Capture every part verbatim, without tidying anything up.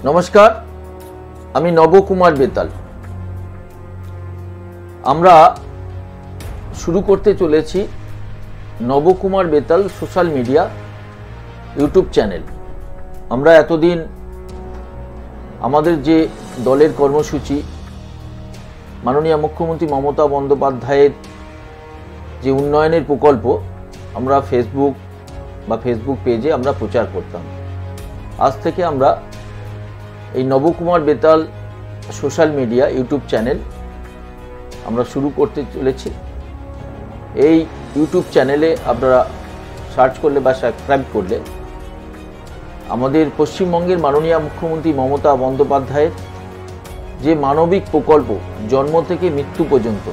নমস্কার, আমি নবকুমার বেতাল। আমরা শুরু করতে চলেছি Nabakumar Betal social media YouTube channel. আমরা এতদিন আমাদের যে দলের কর্মসূচি, মাননীয় মুখ্যমন্ত্রী মমতা বন্দ্যোপাধ্যায়ের যে উন্নয়নের প্রকল্প, আমরা ফেসবুক বা ফেসবুক পেজে আমরা প্রচার করতাম। আজ থেকে আমরা এই Nabakumar Betal social media YouTube channel আমরা শুরু করতে চলেছি। এই ইউটিউব চ্যানেলে আপনারা সার্চ করলে বা সাবস্ক্রাইব করলে আমাদের পশ্চিমবঙ্গের মাননীয় মুখ্যমন্ত্রী মমতা বন্দ্যোপাধ্যায়ের যে মানবিক প্রকল্প, জন্ম থেকে মৃত্যু পর্যন্ত,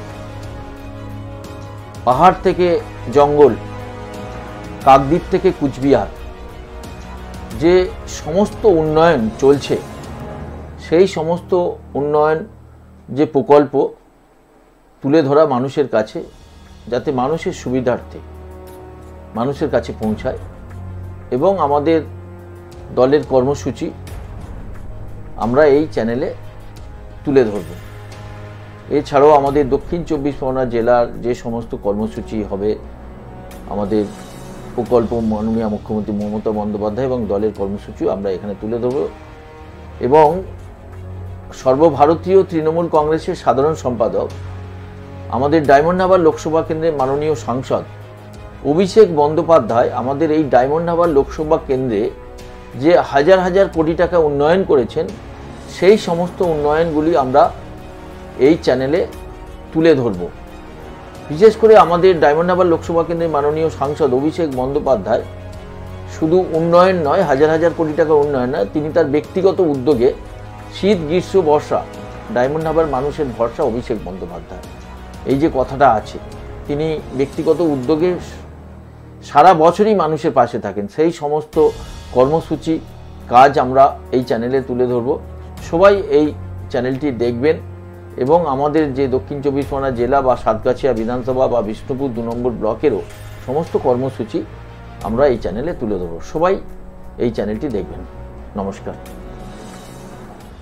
পাহাড় থেকে জঙ্গল, কাকদ্বীপ থেকে কুচবিহার, যে সমস্ত উন্নয়ন চলছে, সেই সমস্ত উন্নয়ন যে প্রকল্প তুলে ধরা মানুষের কাছে, যাতে মানুষের সুবিধার্থে মানুষের কাছে পৌঁছায়, এবং আমাদের দলের কর্মসূচি আমরা এই চ্যানেলে তুলে ধরব। এছাড়াও আমাদের দক্ষিণ চব্বিশ পরগনা জেলার যে সমস্ত কর্মসূচি হবে, আমাদের প্রকল্প মাননীয় মুখ্যমন্ত্রী মমতা বন্দ্যোপাধ্যায় এবং দলের কর্মসূচিও আমরা এখানে তুলে ধরব। এবং সর্বভারতীয় তৃণমূল কংগ্রেসের সাধারণ সম্পাদক, আমাদের ডায়মন্ড হারবার লোকসভা কেন্দ্রের মাননীয় সাংসদ অভিষেক বন্দ্যোপাধ্যায় আমাদের এই ডায়মন্ড হারবার লোকসভা কেন্দ্রে যে হাজার হাজার কোটি টাকা উন্নয়ন করেছেন, সেই সমস্ত উন্নয়নগুলি আমরা এই চ্যানেলে তুলে ধরব। বিশেষ করে আমাদের ডায়মন্ড হারবার লোকসভা কেন্দ্রের মাননীয় সাংসদ অভিষেক বন্দ্যোপাধ্যায় শুধু উন্নয়ন নয়, হাজার হাজার কোটি টাকার উন্নয়ন নয়, তিনি তার ব্যক্তিগত উদ্যোগে শীত, গ্রীষ্ম, বর্ষা ডায়মন্ড হারবার মানুষের ভরসা অভিষেক বন্দ্যোপাধ্যায়, এই যে কথাটা আছে, তিনি ব্যক্তিগত উদ্যোগে সারা বছরই মানুষের পাশে থাকেন। সেই সমস্ত কর্মসূচি, কাজ আমরা এই চ্যানেলে তুলে ধরব। সবাই এই চ্যানেলটি দেখবেন এবং আমাদের যে দক্ষিণ চব্বিশ পরগনা জেলা বা সাতগাছিয়া বিধানসভা বা বিষ্ণুপুর দু নম্বর ব্লকেরও সমস্ত কর্মসূচি আমরা এই চ্যানেলে তুলে ধরব। সবাই এই চ্যানেলটি দেখবেন। নমস্কার।